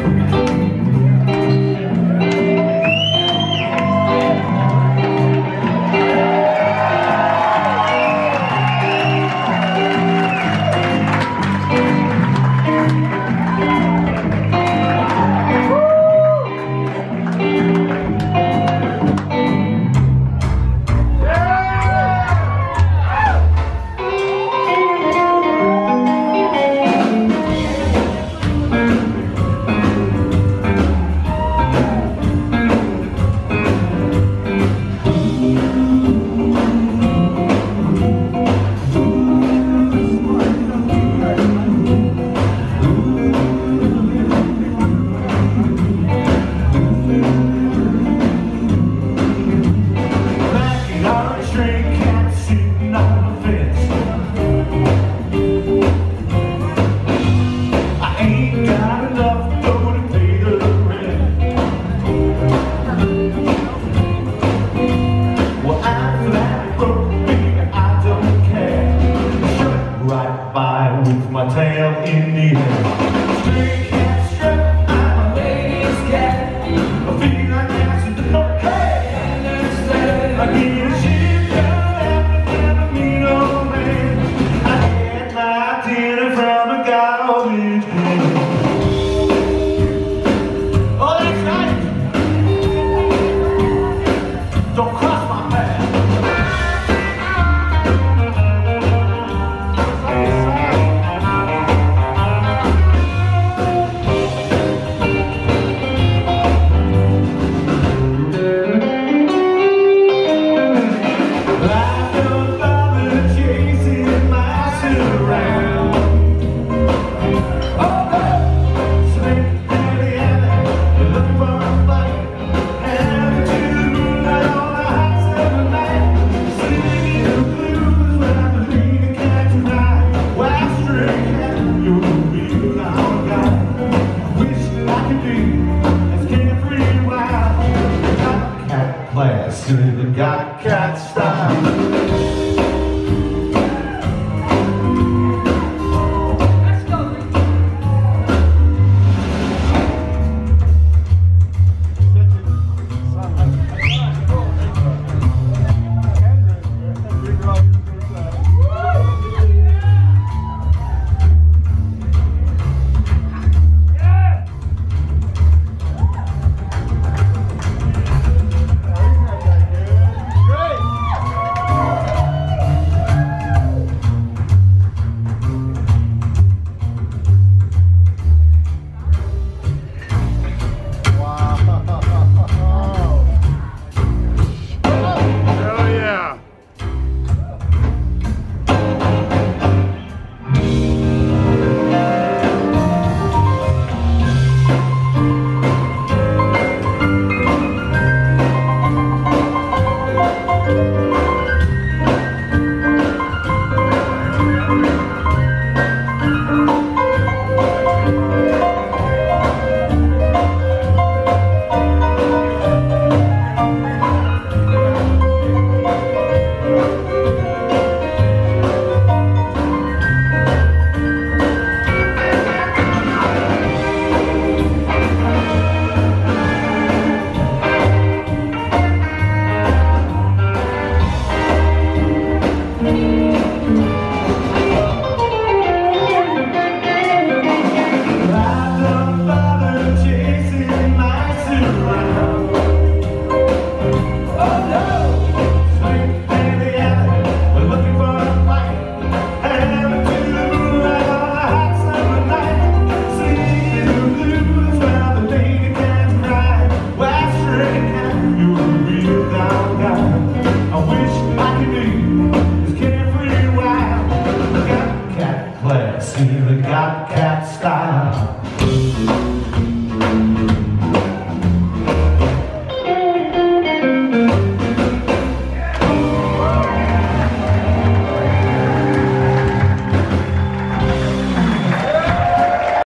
With my tail in the air, stray cat strap, I'm a lady's cat. I feel like dancing to no hey, I get a shit done and mean old man. I get my dinner from a garbage can. Oh, that's right. Don't cross my path. Class, and got cat style.